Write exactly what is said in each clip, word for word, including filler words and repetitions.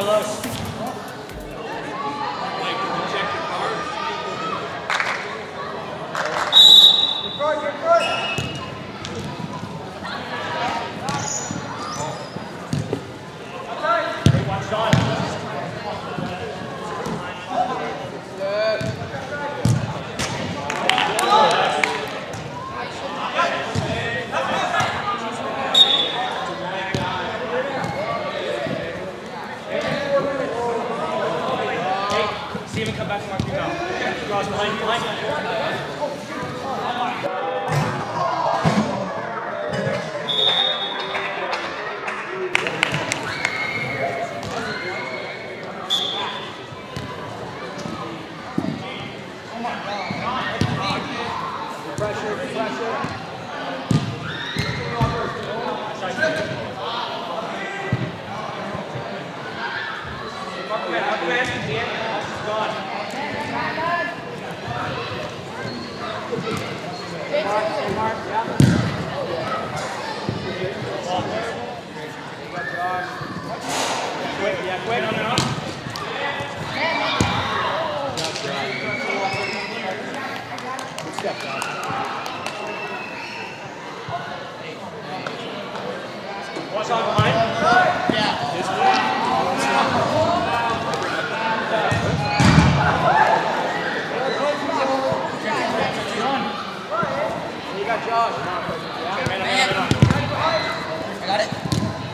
Carlos. Steven, come back and mark you out. Draws behind, behind. Pressure, pressure. Mark the man, mark the man. The end. It's gone. Mark, mark, yeah. Quick, yeah, quick. No, no, no. Good step, Josh. Watch on behind. Yeah. This way. You got Josh. Yeah. Man, man. I got it.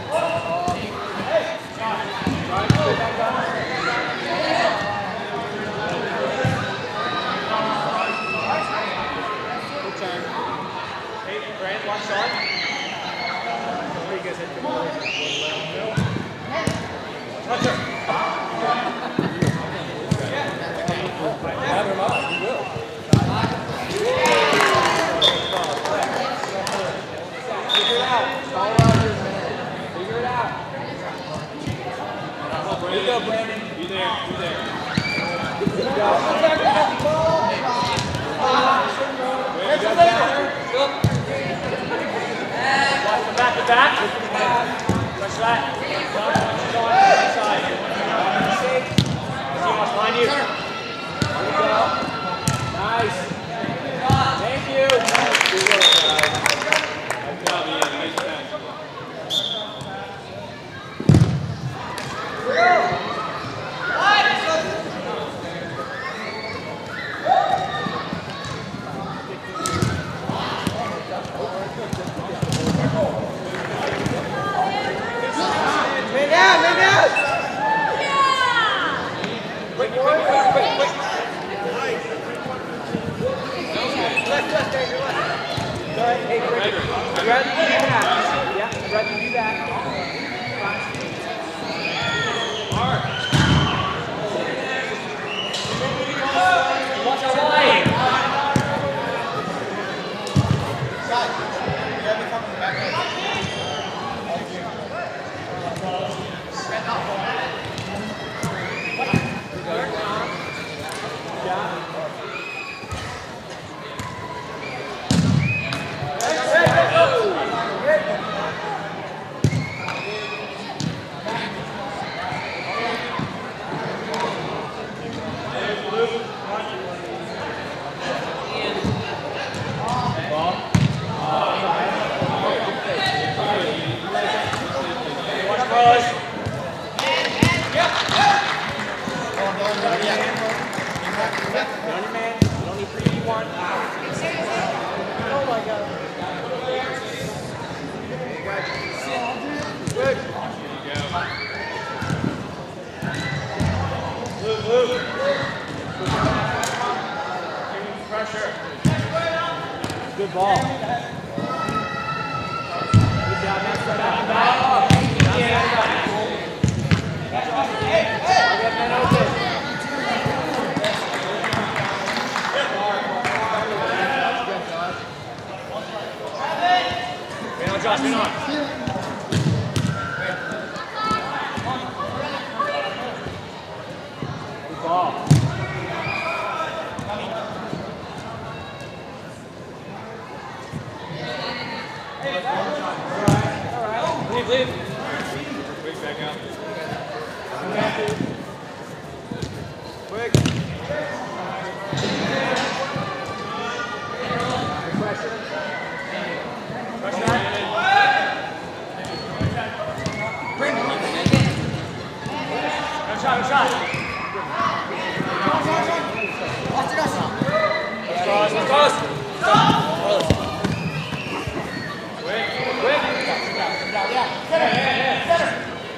Good turn. Hey, Grant, watch on. Where you guys hit the ball? Touch her. Have him up. You will. Figure it out. All Rogers, man. Figure it out. There you go, Brandon. Be there. Be there. Good job. There you go, down. Watch the back to back. Touch that. Touch on the side. See what's behind you. There you go. Nice. Thank you. Good work, guys. Good job, Ian. Nice catch. Man down, man down! Yeah! Quick, quick, quick, quick, quick! Left, left, there, your left. Go ahead, hey, Greg. I'd rather you do that. Yeah, I'd rather you do that. Hard. Watch our line. Guys, you gotta be coming back in. Good ball. Good job, next one out. Back. Hey, hey! Get that open. Get on, Josh, get on. Good ball. Leave, leave. Quick back out. Quick. Pressure. Pressure. Bring it. Go shot, go shot. Let's cross, let's cross. Quick, quick. Yeah, center, center.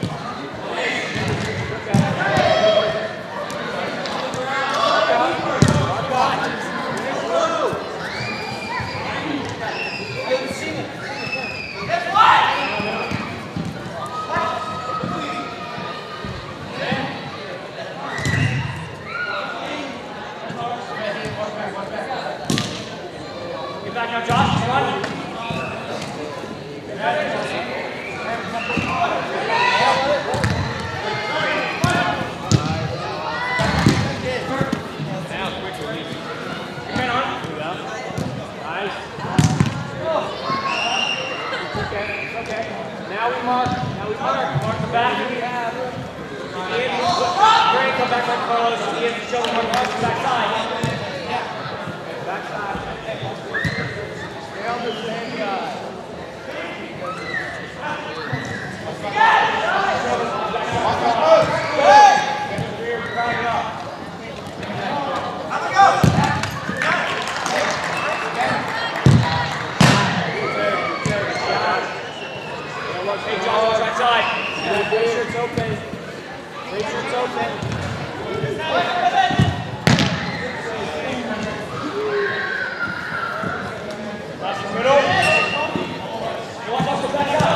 Get back now, Josh. Come on. Now we mark, now we mark, mark the back that we have. Ian, great, come back right close. Ian, show them what you have back side. Back side. Stay on the same guy. Hey, John, watch right side. Make sure it's open. Make sure it's open. Last middle. You want us to back up?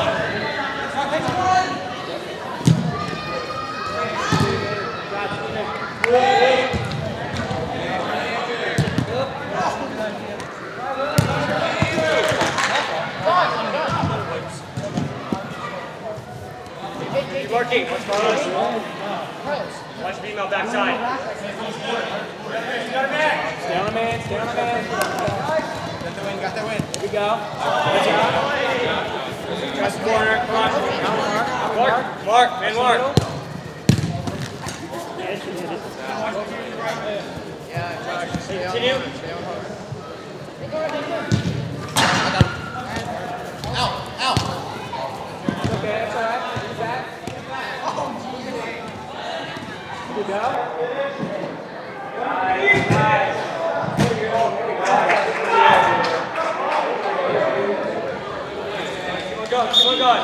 Keep working. What's going on? Watch female backside. Stay on the man. Stay on the man. Stay on the man. Got the win. Got the win. Here we go. Trust the corner. Come on. Mark. Mark. Man, Mark. Yeah, Josh. Continue. Out. Out. Okay, that's all right. Back. Here we go. Nice, nice. Here we go. Keep on going, keep on going.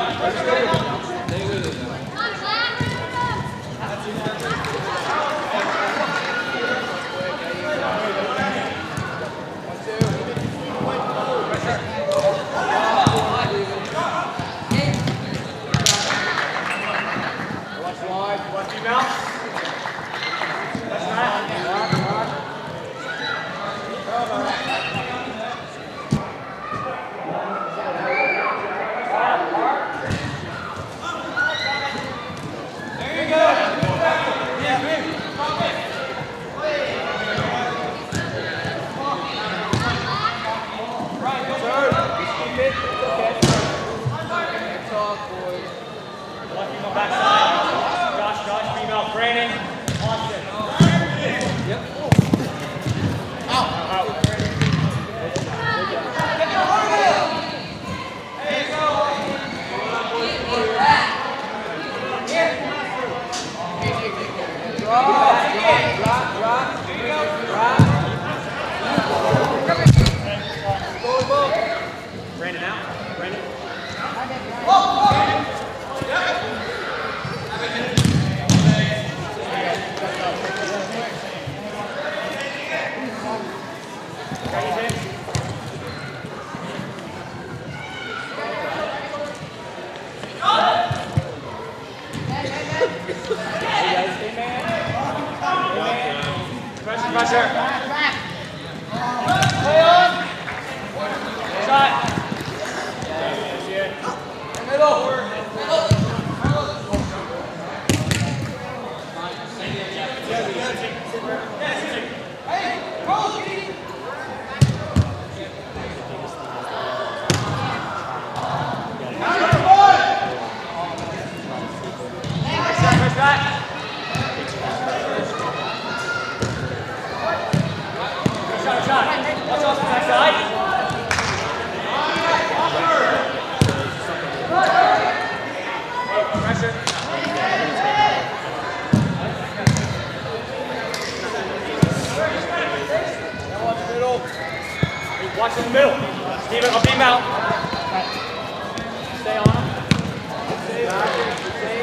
Steven, I'll beam out. Stay on him. Stay back. Stay.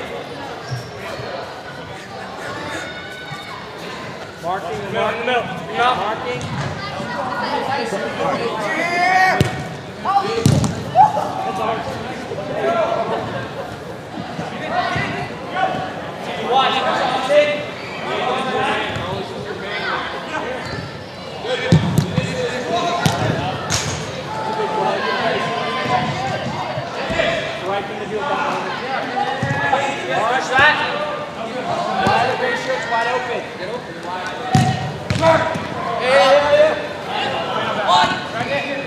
Marking, marking, no. Beam out. Marking. That's hard. Watch. Sit. Right thing to do about it. Rush that. Wide open, shirts wide open. Get open. Mark. Yeah, yeah, yeah. One. Right here.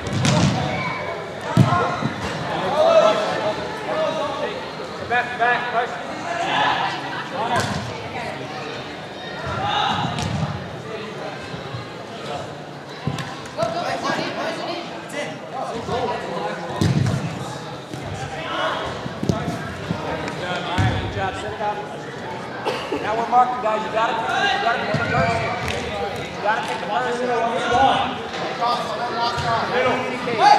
Back, back, push. Honor. Now we're marking, guys. You gotta pick, you gotta pick the first. You gotta pick the first. Middle. Hey!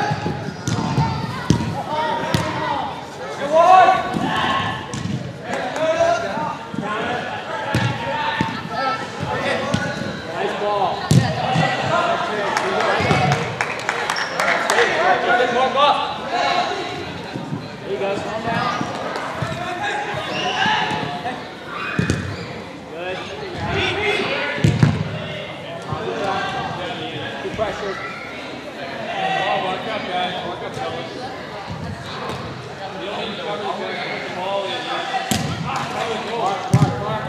Good one! Nice ball. Mark up. There you go. Calm down. Pressure. Oh, work up, guys. Work up, fellas. You don't need to cover the ball in. Mark, mark, mark.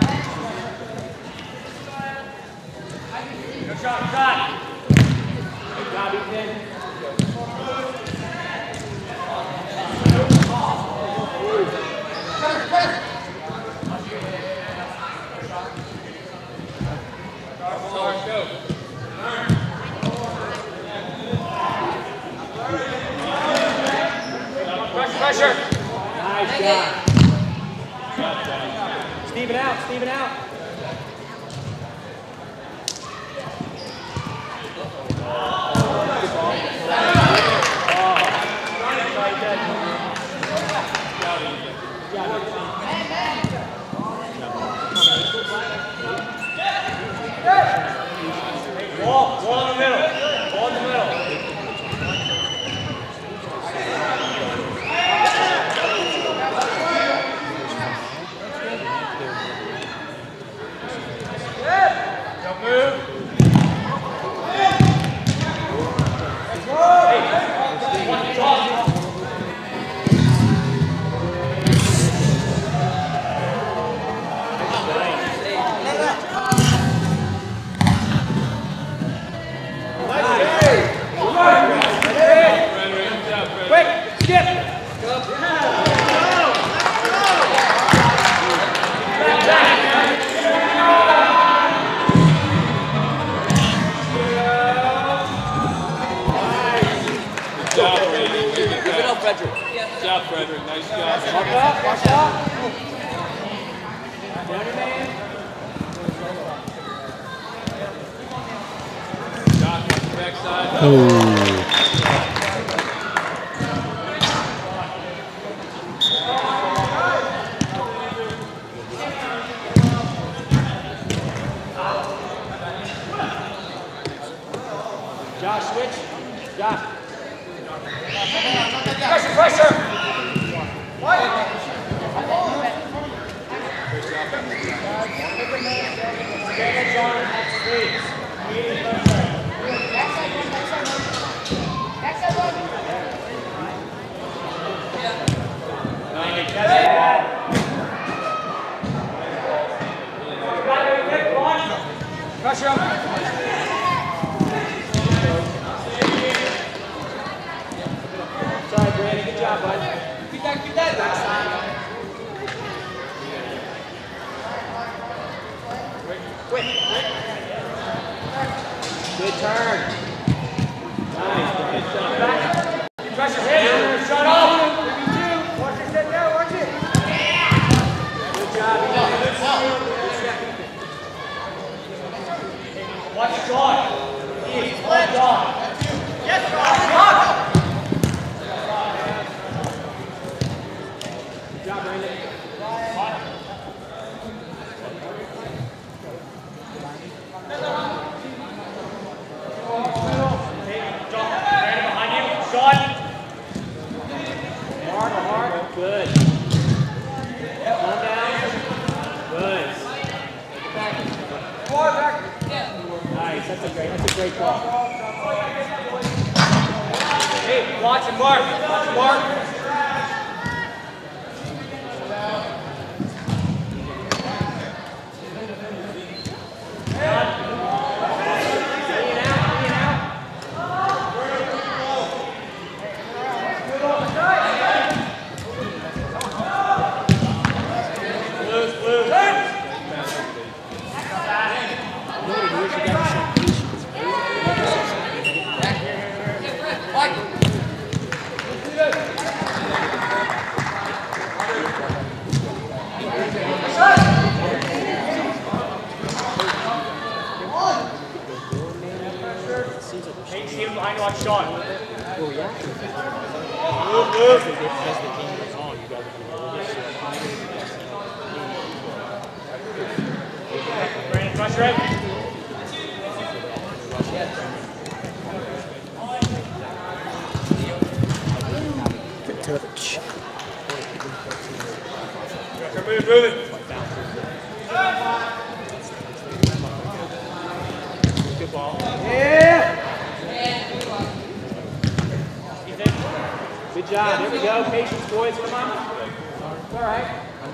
Good shot, shot. Good job, Ethan. Go. Pressure. Nice job. Steven out, Steven out. Ball, ball in the middle. Ball in the middle. Don't move. Quick, skip. Go. Frederick. Good job, Frederick. Nice job. Watch out, watch out. Down your man. Josh, watch the backside. Oh. Josh, switch. Josh. Pressure, pressure! What? Pressure! Sorry, Brandon. Good job, bud. Keep that, keep that backside. Quick, quick. Good turn. Nice, good shot. Back. Pressure, hit. Shut off. Watch your set down, watch it. Good job. Good job. Great ball. Hey, watch and mark. Watch and mark. Behind you, watch Sean. Oh, yeah. Move, move. As the game goes on, you guys will Brandon, pressure it. good touch. Move, move it. Good ball. Yeah. Good job. There we go. Patience, boys. Come on. It's all right.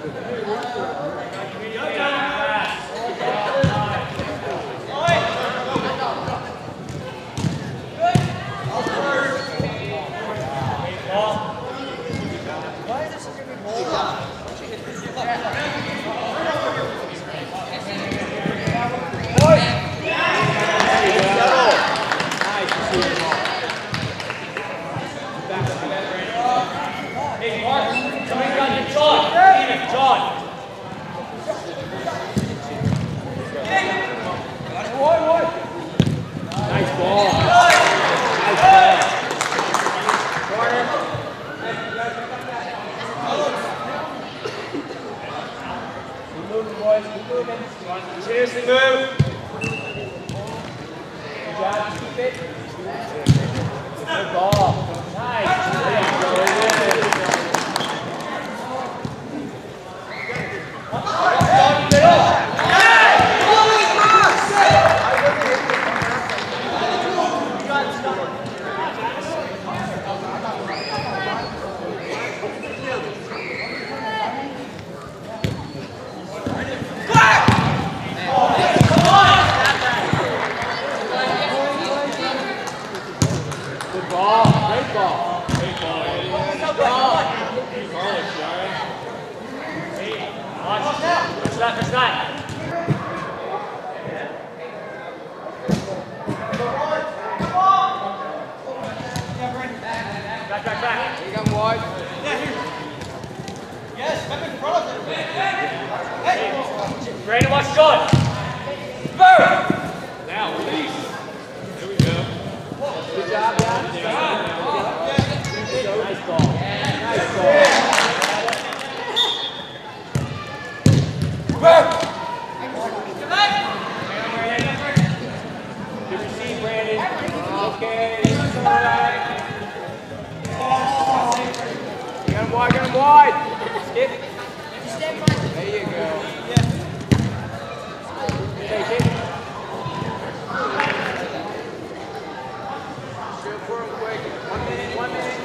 Seriously move. Good job, keep it. Good ball. Nice. That's that. Back, back, back. You got wide. Yeah, here. Yes, back in front of it. Hey. Brandon, watch Sean. Bird. Now, release. Here we go. Good job, guys. Nice ball. Nice ball. Back. Good receive, Brandon. Okay. Get him wide, get him wide. Skip. There you go. Take it. Shoot for him quick. One minute, one minute.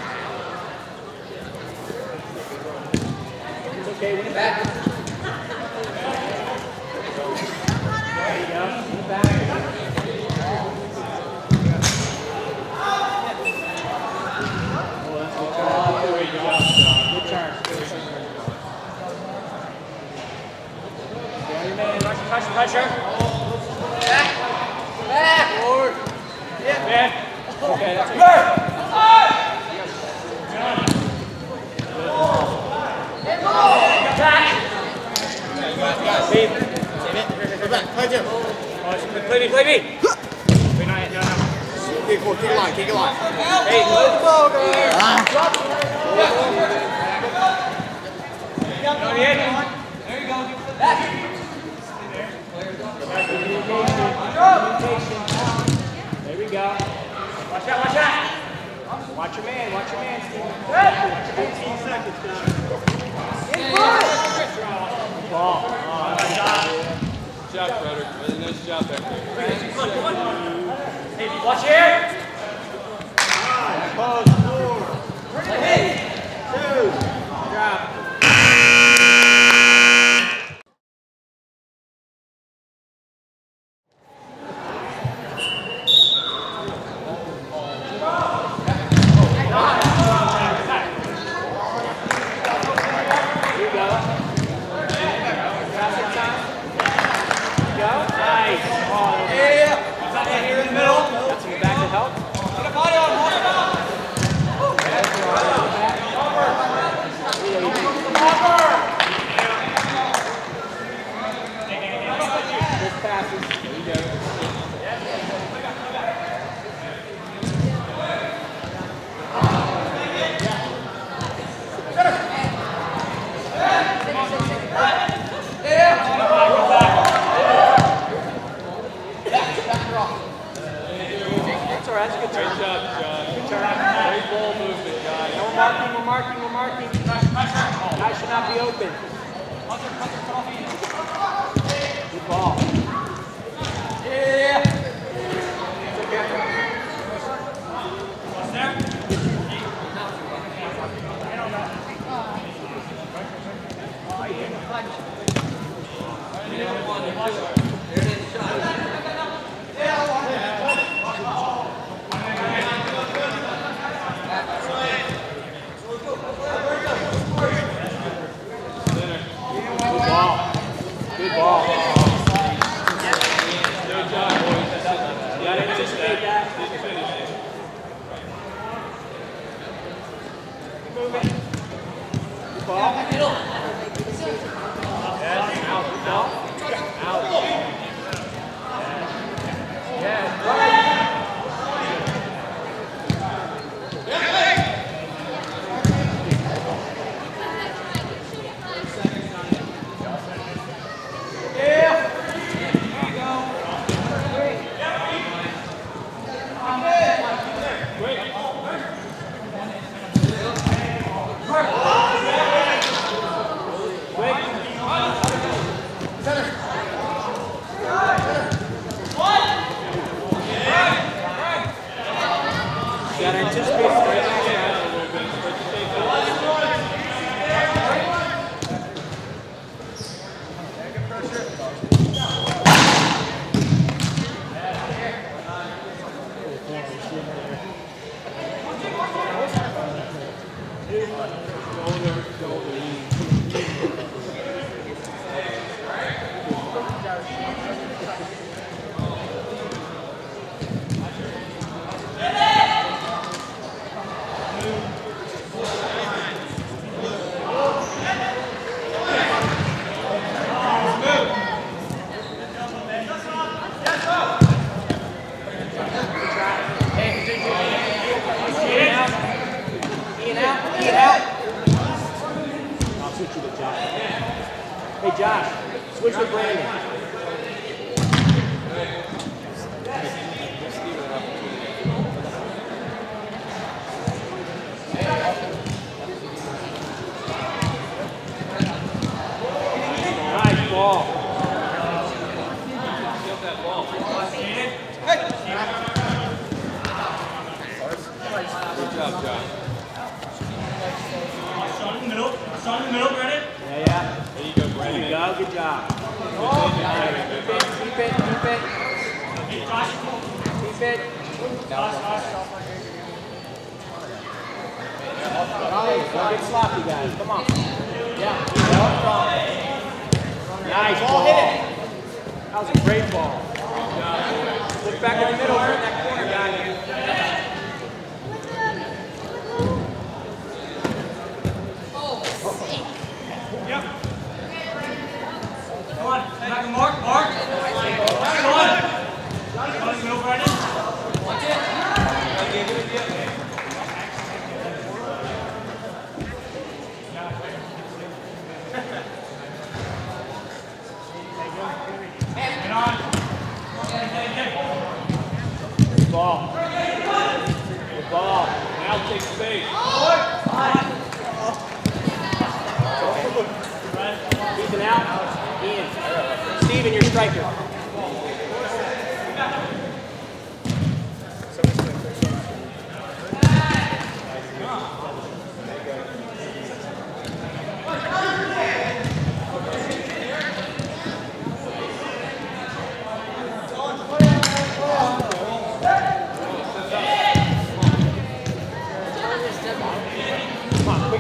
It's okay, win it back. There you go. Win it back. Pressure, pressure. Back. Back. Forward. Yeah. Man. Okay, that's good. Back. Lead. Go back. Play Jim. Play me, play me. Wait, not yet. No, no. Kick it line, kick it line. Hey, move the ball, guys. Drop it. There you go. Back. There we go. Watch out, watch out. Watch your man, watch your man, Steve. eighteen seconds, guys. In front. Ball. Oh, nice job. Good job, Frederick. Really nice job back there. Watch here. Pause. Four. Three. Two. Drop.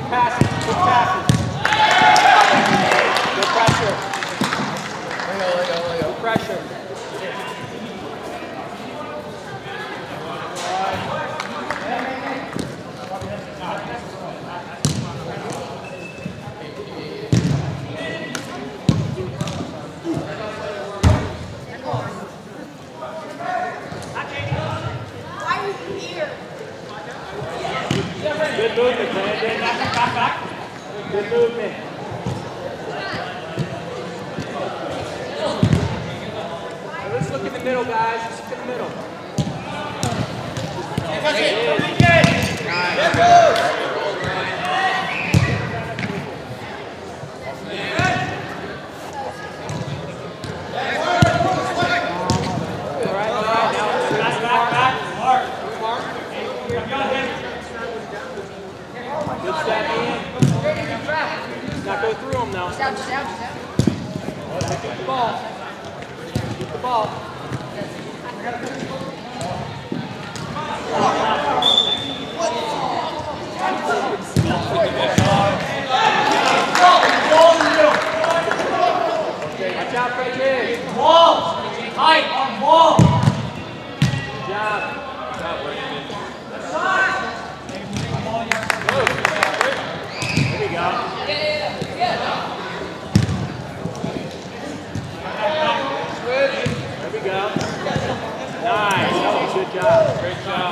passes, quick passes. Good pressure. Good pressure. Good movement, Brandon. Back, back, back. Good movement. Now let's look in the middle, guys. Let's look in the middle. Touch it. Let's go. All right, all right. Now let's back, back, back. Mark. Mark. Good step in. Not go through them now. Just out, just out, just out. Keep the ball. Keep the ball. Watch out, Frederick. Wall. Tight on wall. Good job. Good job, Brandon. There we go. There we go. Nice. That was a good job. Great job.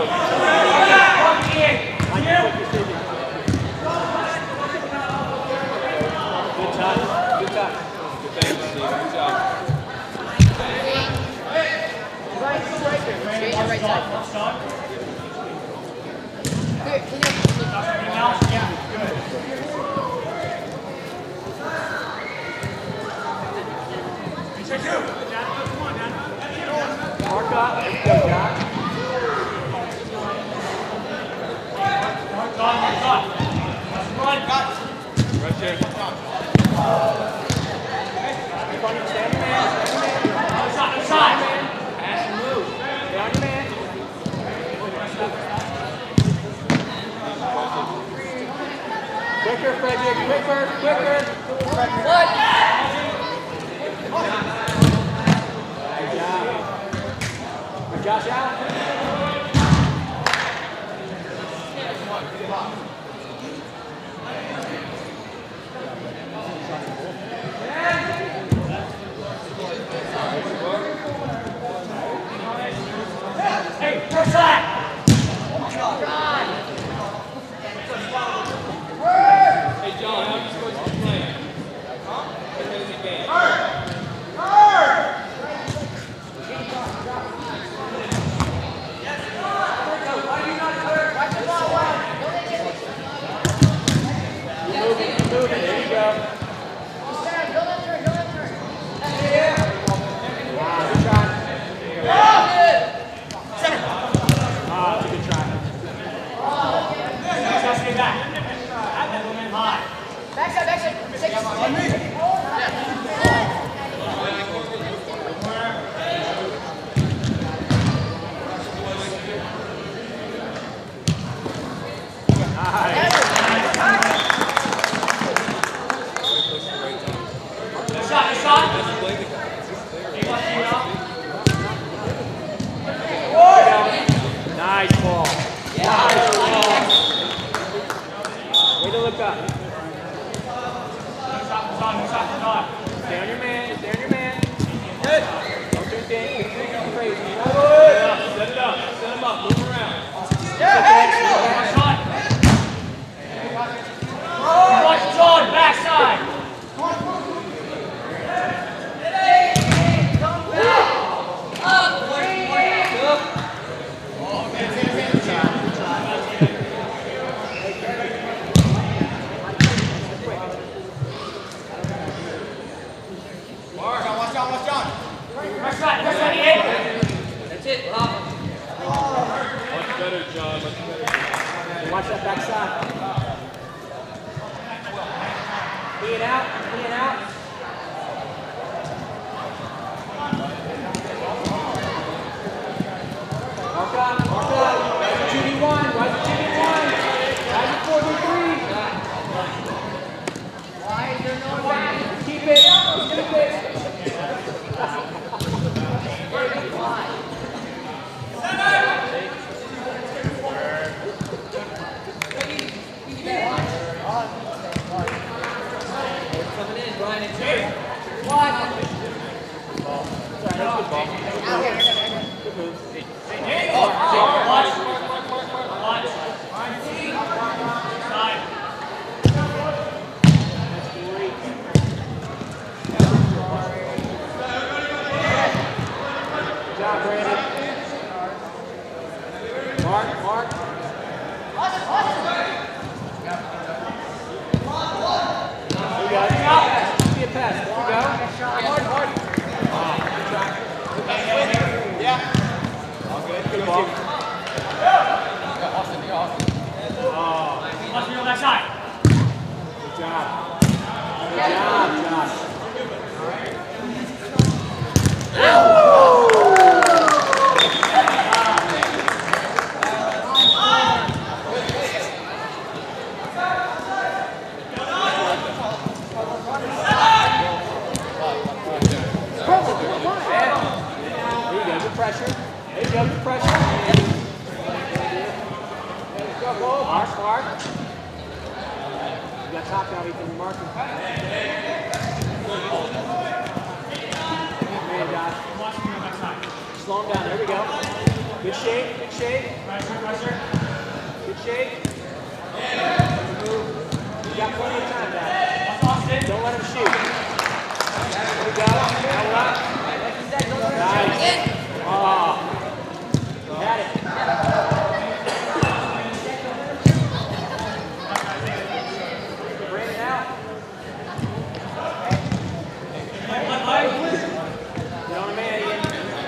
Good touch. Good touch. Good thanks, Steve. Good job. Right, right there. Straight to the right side. Good. Yeah, good. Mark up. There you go, John. Mark on, mark on. Run, got it. Right there. Keep on your standing man. Standing man. Outside, outside. Pass and move. Stay on your man. Quicker, Frederick. Quicker, quicker. What? Josh out. Hey, first side. Hey, John, how are you supposed to play? Huh? Because of the game. Hard. Hard. Moving, there you go. Wow, good try. Center. Ah, that's a good try. Just get back. Have that woman high. Backside, backside. Six. On me. Nice. Shot, shot. Nice ball. Nice ball. Way to look up. Stay on your man. Stay on your man. Good. Don't do anything. Don't do anything crazy. Set it up. Set him up. Move around. Yeah. Shot. Watch John. Backside. Watch that backside. Being out, being out. Mark up, mark up. two v one, why is it two v one? Why is it four v three? You got top now, you can mark him. Man, Josh. Slow him down, there we go. Good shake, good shake. Good shake. You got plenty of time now. Don't let him shoot. There we go. Now up. Nice. Oh. You had it. Bring it out. Get on a man, Ian.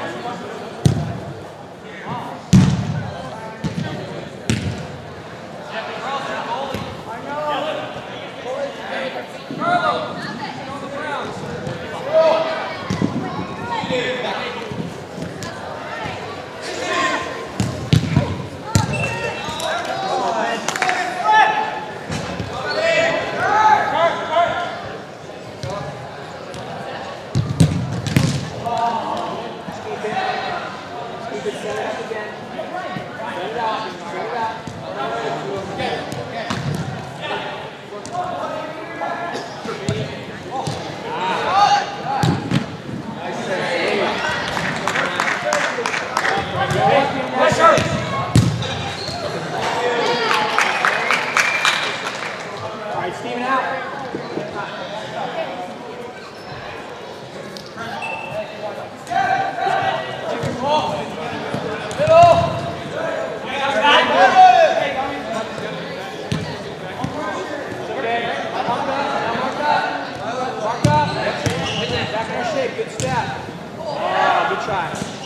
Good step. Oh, good try.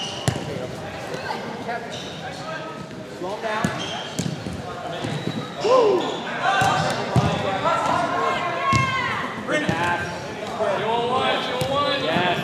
Slow him down. Woo! Good pass. You want one? You want one? Yes.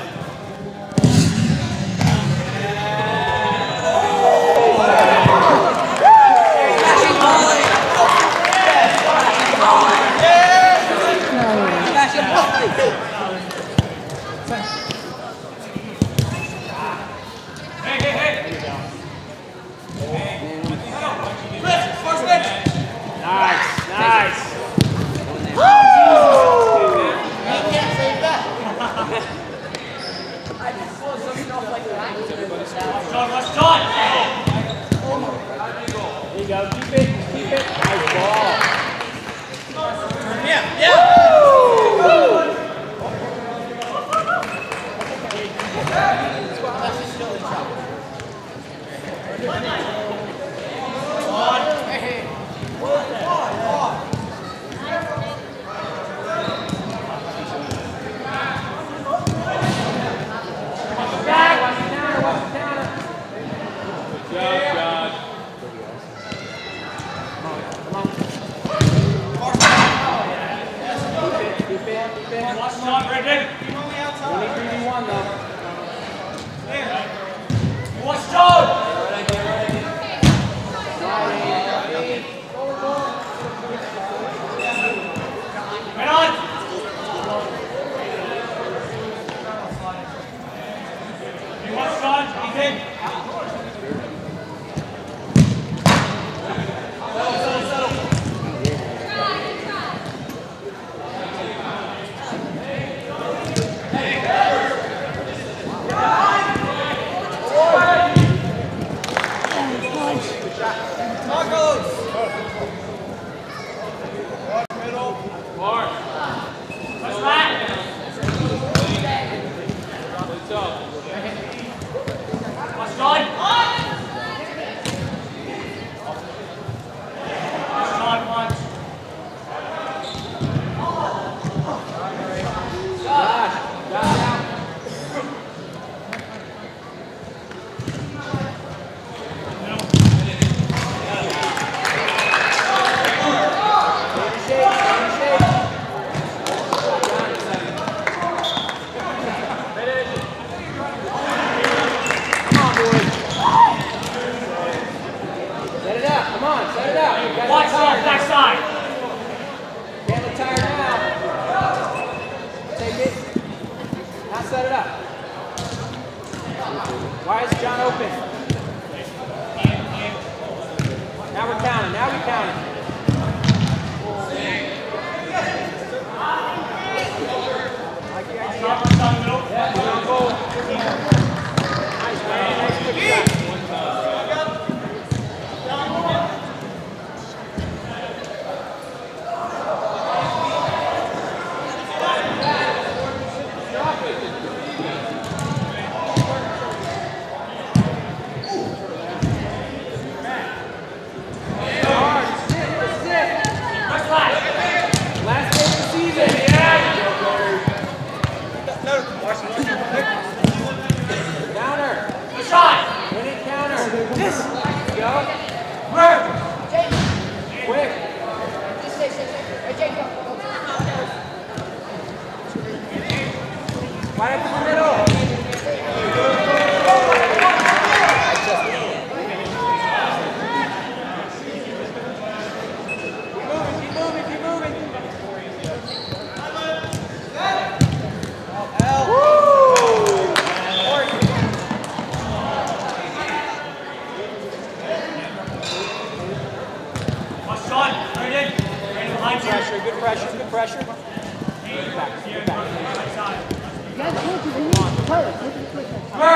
Good pressure, good pressure, good pressure. Get back, get back. You guys look at me. Tyler, look at the quick.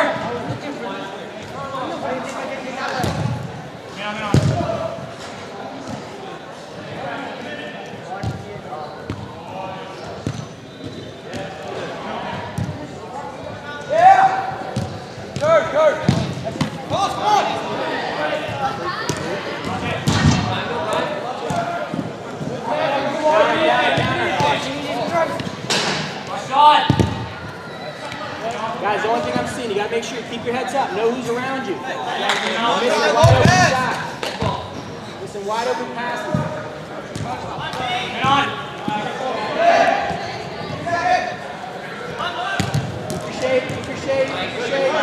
Kurt, Kurt. Close, come on. Guys, the only thing I'm seeing, you gotta make sure you keep your heads up. Know who's around you. Listen, wide open passes. Hang on. Keep your shape, keep your shape, keep your shape.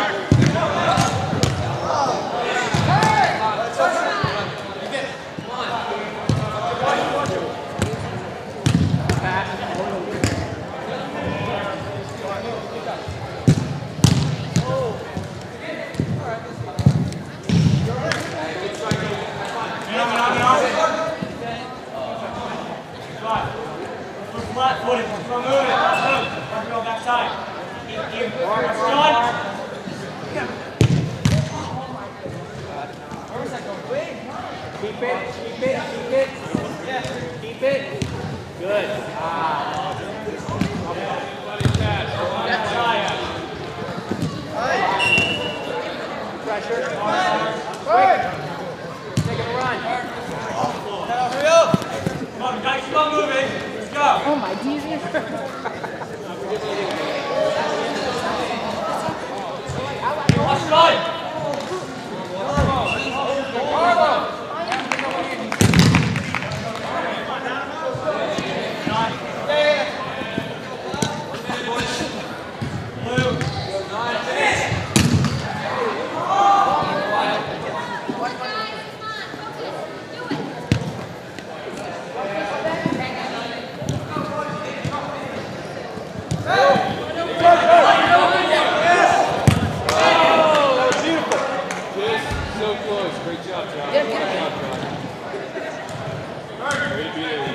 Flat footed. Move it. Move. Go backside. Keep, keep. Done. Keep it, keep it, keep it. Keep it. Good. Ah. Pressure. Quick. Taking a run. Hurry up. Come on, guys, keep on moving. Let's go. Oh my Jesus. Watch run. Great job, John. Way to be there.